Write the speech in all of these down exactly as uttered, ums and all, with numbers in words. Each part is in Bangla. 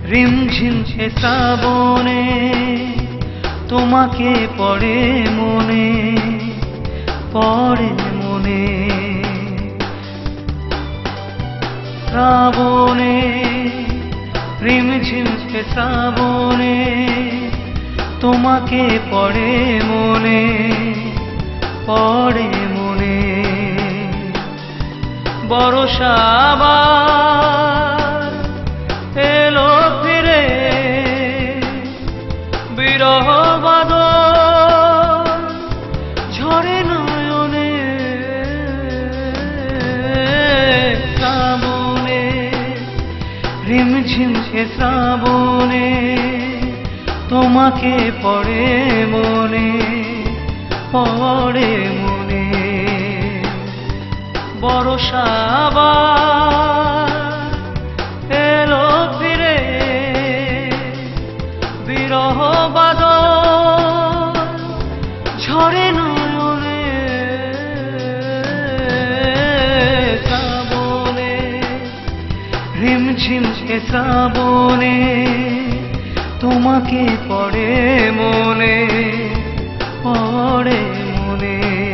রিমঝিম সে শ্রাবণে তোমাকে পড়ে মনে পড়ে মনে শ্রাবণে রিমঝিম সে শ্রাবণে তোমাকে পড়ে মনে পড়ে মনে বর্ষা আবার এলো ফিরে বিরহ বাদল ঝরে নয়নে শ্রাবণে রিমঝিম সে শ্রাবণে তোমাকে পড়ে মনে পড়ে মনে বর্ষা আবার এলো ফিরে বিরহ বাদল ঝরে নয়নে শ্রাবণে রিমঝিম সে শ্রাবণে তোমাকে পড়ে মনে পড়ে মনে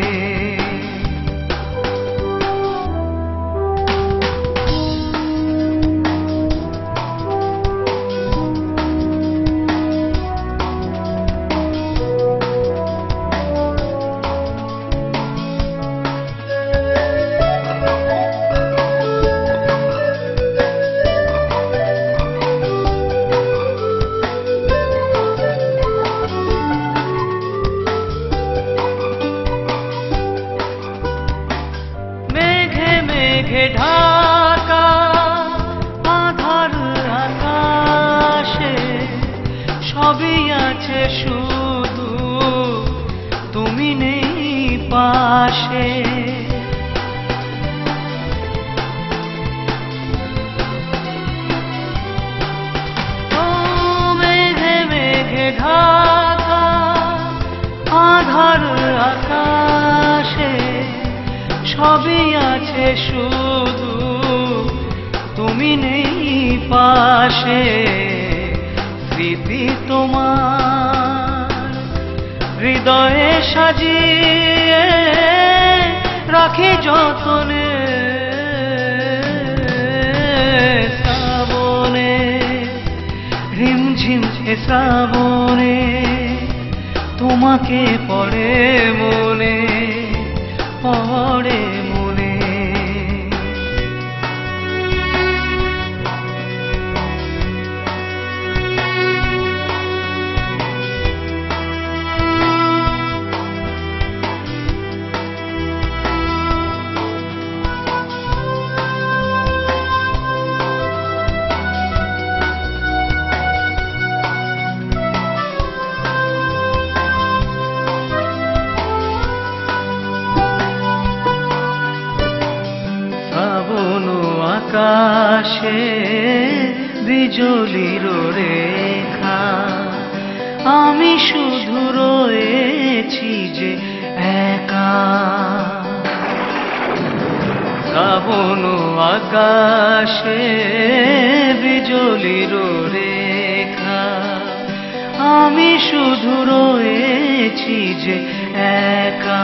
ঢাকা আধার আকাশে সবই আছে শুধু তুমি নেই পাশে ও মেঘে মেঘে ঢাকা আধার আকাশে সবই আছে শুধু তুমি নেই পাশে স্মৃতি তোমার হৃদয়ে সাজিয়ে রাখি যতনে শ্রাবণে রিমঝিম সে শ্রাবণে তোমাকে পড়ে মনে পড়ে মনে আকাশে বিজলির রেখা আমি শুধু রয়েছি যে একা শ্রাবণ আকাশে বিজলির রেখা আমি শুধু রয়েছি যে একা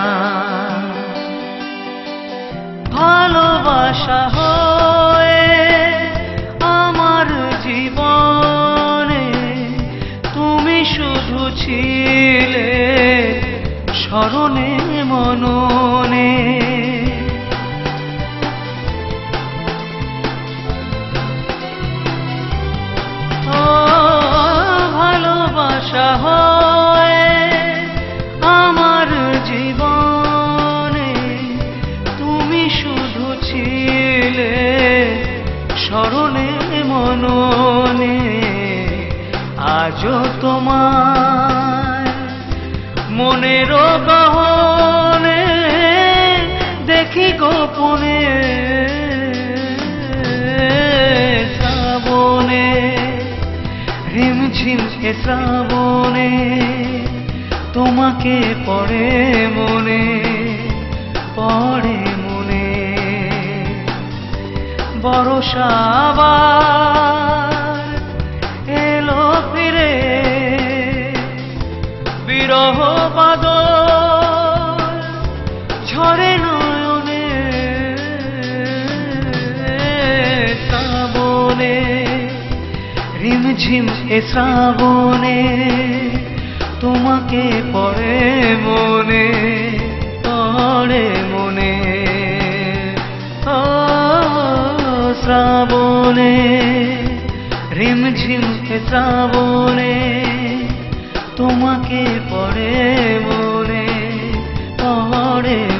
ভালোবাসা হয়ে আমার জীবনে তুমি শুধু ছিলে স্মরণে মননে ও ভালোবাসা হয়ে আমার জীবনে তুমি শুধু ছিলে স্মরণে মননে আজও তোমার মনের গহনে দেখি গোপনে শ্রাবণে রিমঝিম সে শ্রাবণে তোমাকে পড়ে মনে পড়ে মনে বর্ষা আবার রিমঝিম এ শ্রাবণে তোমাকে পড়ে মনে, পড়ে মনে। ও শ্রাবণে, রিমঝিম এ শ্রাবণে তোমাকে পড়ে মনে, পড়ে